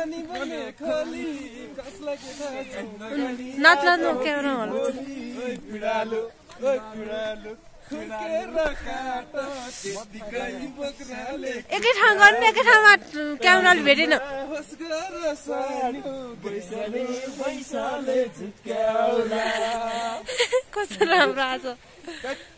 नाच्नु क्यामेरा होला एकै ठाउँ गर्नु एकै ठाउँमा क्यामेराले भेटेन कस्तो राम्रो आज